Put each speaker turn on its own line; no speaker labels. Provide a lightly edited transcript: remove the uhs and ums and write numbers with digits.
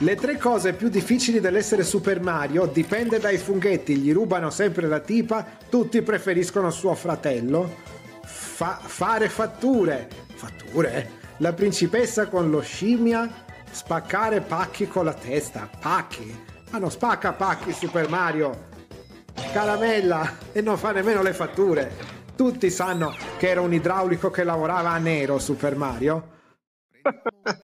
Le tre cose più difficili dell'essere Super Mario: dipende dai funghetti, gli rubano sempre la tipa, tutti preferiscono suo fratello, fare fatture, la principessa con lo scimmia, spaccare pacchi con la testa, pacchi, ma non spacca pacchi Super Mario, caramella, e non fa nemmeno le fatture. Tutti sanno che era un idraulico che lavorava a nero Super Mario.